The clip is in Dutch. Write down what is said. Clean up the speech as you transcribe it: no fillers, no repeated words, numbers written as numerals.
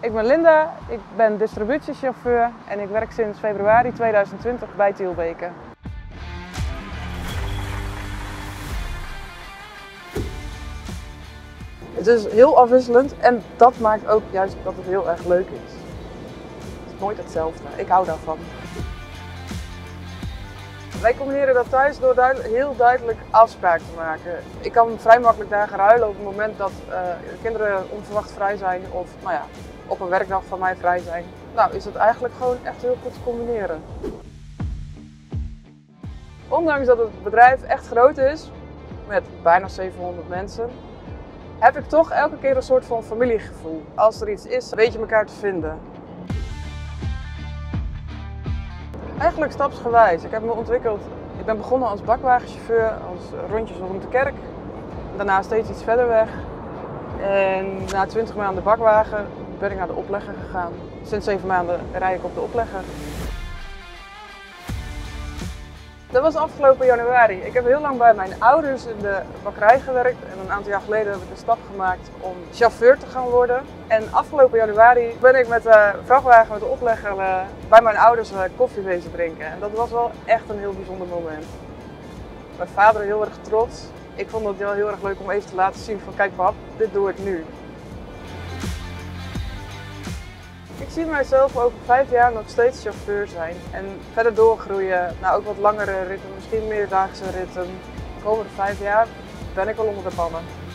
Ik ben Linda, ik ben distributiechauffeur en ik werk sinds februari 2020 bij Tielbeke. Het is heel afwisselend en dat maakt ook juist dat het heel erg leuk is. Het is nooit hetzelfde, ik hou daarvan. Wij combineren dat thuis door heel duidelijk afspraken te maken. Ik kan vrij makkelijk dagen ruilen op het moment dat de kinderen onverwacht vrij zijn of op een werkdag van mij vrij zijn. Nou is het eigenlijk gewoon echt heel goed te combineren. Ondanks dat het bedrijf echt groot is, met bijna 700 mensen, heb ik toch elke keer een soort van familiegevoel. Als er iets is, weet je elkaar te vinden. Eigenlijk stapsgewijs. Ik heb me ontwikkeld. Ik ben begonnen als bakwagenchauffeur, als rondjes rond de kerk. Daarna steeds iets verder weg. En na 20 maanden bakwagen ben ik naar de oplegger gegaan. Sinds 7 maanden rijd ik op de oplegger. Dat was afgelopen januari. Ik heb heel lang bij mijn ouders in de bakkerij gewerkt en een aantal jaar geleden heb ik de stap gemaakt om chauffeur te gaan worden. En afgelopen januari ben ik met de vrachtwagen met de oplegger bij mijn ouders koffie wezen drinken. En dat was wel echt een heel bijzonder moment. Mijn vader heel erg trots. Ik vond het wel heel erg leuk om even te laten zien van kijk pap, dit doe ik nu. Ik zie mijzelf over 5 jaar nog steeds chauffeur zijn en verder doorgroeien naar ook wat langere ritten, misschien meerdaagse ritten. De komende 5 jaar ben ik wel onder de pannen.